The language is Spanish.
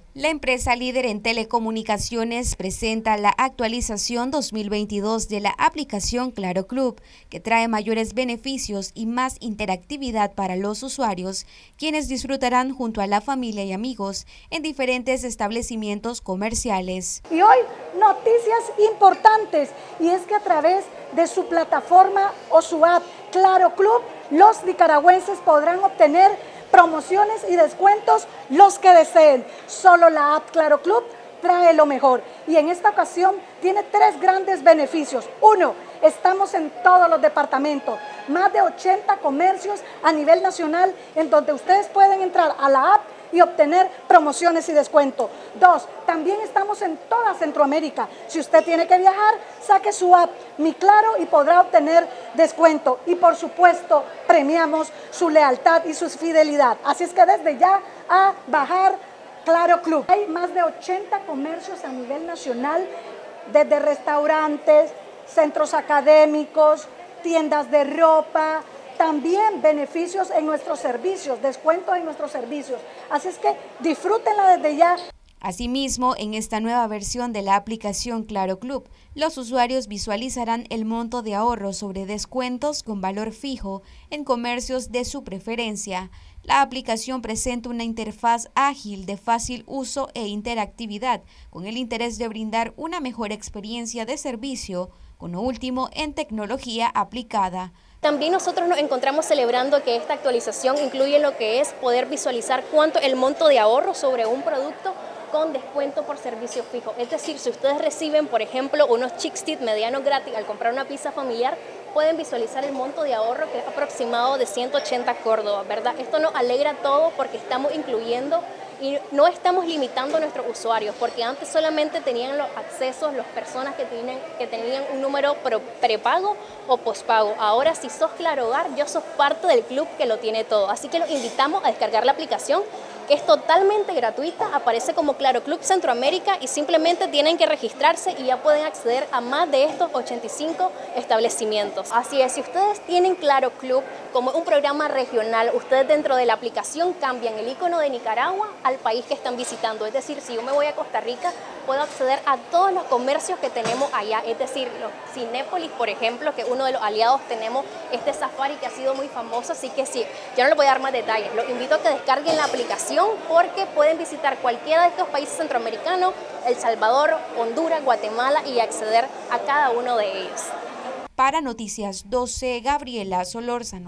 La empresa líder en telecomunicaciones presenta la actualización 2022 de la aplicación Claro Club, que trae mayores beneficios y más interactividad para los usuarios, quienes disfrutarán junto a la familia y amigos en diferentes establecimientos comerciales. Y hoy noticias importantes, y es que a través de su plataforma o su app Claro Club, los nicaragüenses podrán obtener promociones y descuentos los que deseen. Solo la app Claro Club trae lo mejor, y en esta ocasión tiene tres grandes beneficios. Uno, estamos en todos los departamentos, más de 80 comercios a nivel nacional en donde ustedes pueden entrar a la app y obtener promociones y descuento. Dos, también estamos en toda Centroamérica. Si usted tiene que viajar, saque su app Mi Claro y podrá obtener descuento. Y por supuesto, premiamos su lealtad y su fidelidad. Así es que desde ya a bajar Claro Club. Hay más de 80 comercios a nivel nacional, desde restaurantes, centros académicos, tiendas de ropa, también beneficios en nuestros servicios, descuentos en nuestros servicios. Así es que disfrútenla desde ya. Asimismo, en esta nueva versión de la aplicación Claro Club, los usuarios visualizarán el monto de ahorro sobre descuentos con valor fijo en comercios de su preferencia. La aplicación presenta una interfaz ágil de fácil uso e interactividad, con el interés de brindar una mejor experiencia de servicio, con lo último en tecnología aplicada. También nosotros nos encontramos celebrando que esta actualización incluye lo que es poder visualizar cuánto el monto de ahorro sobre un producto con descuento por servicio fijo. Es decir, si ustedes reciben, por ejemplo, unos Chick-Stick medianos gratis al comprar una pizza familiar, pueden visualizar el monto de ahorro, que es aproximado de 180 córdobas, ¿verdad? Esto nos alegra todo porque estamos incluyendo y no estamos limitando a nuestros usuarios, porque antes solamente tenían los accesos las personas que tenían un número prepago o pospago. Ahora, si sos Claro Hogar, ya sos parte del club que lo tiene todo. Así que los invitamos a descargar la aplicación, que es totalmente gratuita, aparece como Claro Club Centroamérica y simplemente tienen que registrarse y ya pueden acceder a más de estos 85 establecimientos. Así es, si ustedes tienen Claro Club como un programa regional, ustedes dentro de la aplicación cambian el icono de Nicaragua al país que están visitando. Es decir, si yo me voy a Costa Rica, puedo acceder a todos los comercios que tenemos allá. Es decir, los Cinépolis, por ejemplo, que uno de los aliados tenemos este safari que ha sido muy famoso, así que sí, yo no les voy a dar más detalles. Los invito a que descarguen la aplicación porque pueden visitar cualquiera de estos países centroamericanos, El Salvador, Honduras, Guatemala y acceder a cada uno de ellos. Para Noticias 12, Gabriela Solórzano.